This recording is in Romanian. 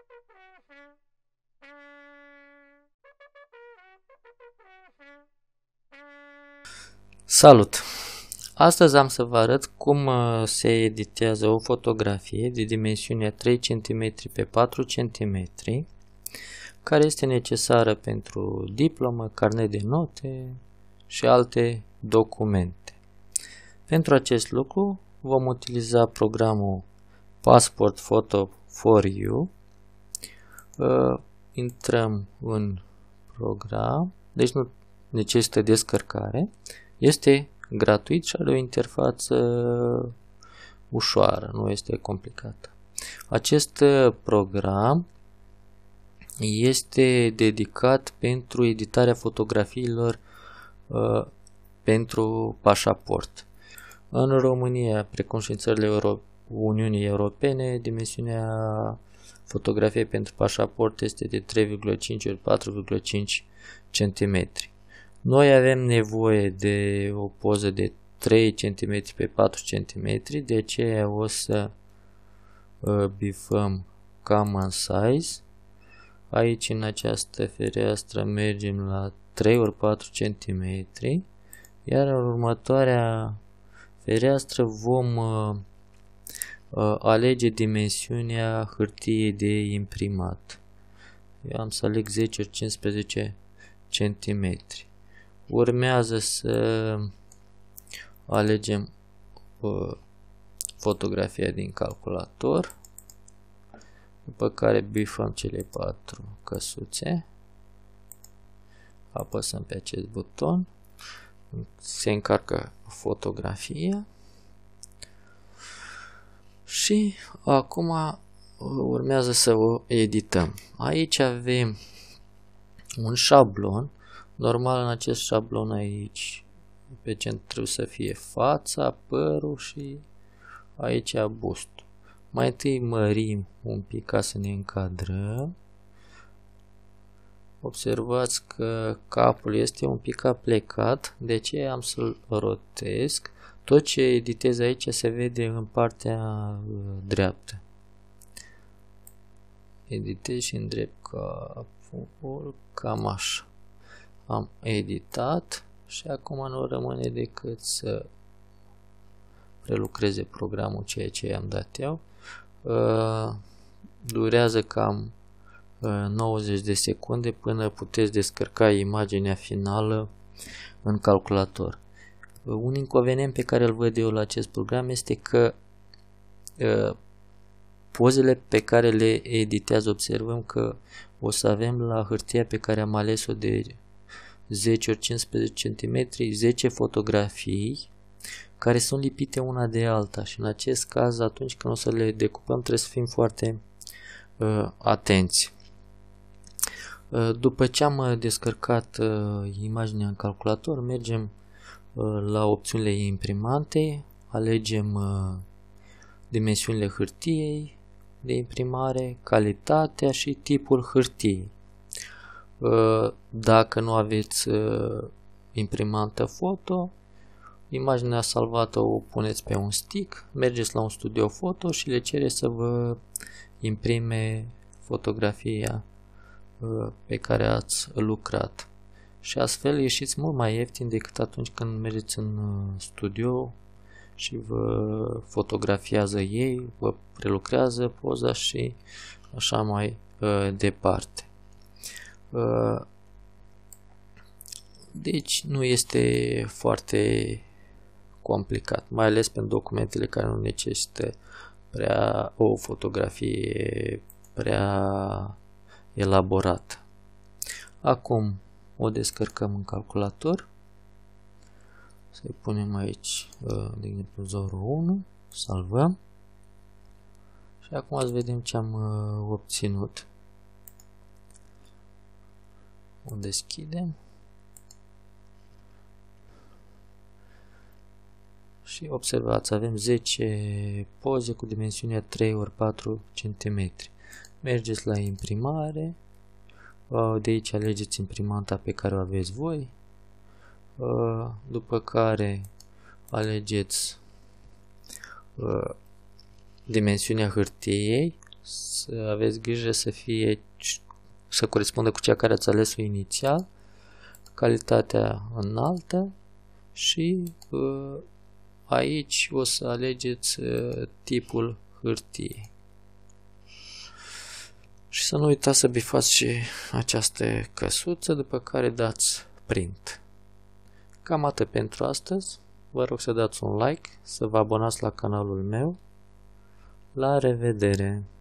Salut! Astăzi am să vă arăt cum se editează o fotografie de dimensiunea 3 cm pe 4 cm, care este necesară pentru diplomă, carnet de note și alte documente. Pentru acest lucru vom utiliza programul Passport Photo for You. Intrăm în program, deci nu necesită descărcare. Este gratuit și are o interfață ușoară, nu este complicată. Acest program este dedicat pentru editarea fotografiilor pentru pașaport. În România, precum și în țările Uniunii Europene, dimensiunea fotografiei pentru pașaport este de 3,5 ori 4,5 cm. Noi avem nevoie de o poză de 3 cm pe 4 cm, de aceea o să bifăm Common Size. Aici, în această fereastră, mergem la 3 ori 4 cm, iar în următoarea fereastră vom alege dimensiunea hârtiei de imprimat. Eu am să aleg 10 ori 15 cm. Urmează să alegem fotografia din calculator, după care bifăm cele 4 căsuțe, apăsăm pe acest buton, se încarcă fotografia și acum urmează să o edităm. Aici avem un șablon. Normal, în acest șablon aici pe centru trebuie să fie fața, părul și aici bustul. Mai întâi mărim un pic ca să ne încadrăm. Observați că capul este un pic aplecat, de aceea am să-l rotesc. Tot ce editez aici se vede în partea dreaptă. Editez și îndrept capul, cam așa. Am editat și acum nu rămâne decât să prelucreze programul ceea ce i-am dat eu. Durează cam 90 de secunde până puteți descărca imaginea finală în calculator. Un inconvenient pe care îl văd eu la acest program este că pozele pe care le editează, observăm că o să avem la hârtia pe care am ales-o de 10 ori 15 cm, 10 fotografii care sunt lipite una de alta și în acest caz, atunci când o să le decupăm, trebuie să fim foarte atenți. După ce am descărcat imaginea în calculator, mergem la opțiunile imprimante, alegem dimensiunile hârtiei de imprimare, calitatea și tipul hârtiei. Dacă nu aveți imprimantă foto, imaginea salvată o puneți pe un stick, mergeți la un studio foto și le cereți să vă imprime fotografia pe care ați lucrat. Și astfel ieșiți mult mai ieftin decât atunci când mergeți în studio și vă fotografiază ei, vă prelucrează poza și așa mai departe. Deci nu este foarte complicat, mai ales pentru documentele care nu necesită o fotografie prea elaborată. Acum o descărcăm în calculator. Să-i punem aici, de exemplu, 01, salvăm. Și acum să vedem ce am obținut. O deschidem. Și observați, avem 10 poze cu dimensiunea 3 ori 4 cm. Mergeți la imprimare. De aici alegeți imprimanta pe care o aveți voi. După care alegeți dimensiunea hârtiei. să aveți grijă să corespundă cu cea care ați ales-o inițial, calitatea înaltă și aici o să alegeți tipul hârtiei. Și să nu uitați să bifați și această căsuță, după care dați print. Cam atât pentru astăzi. Vă rog să dați un like, să vă abonați la canalul meu. La revedere!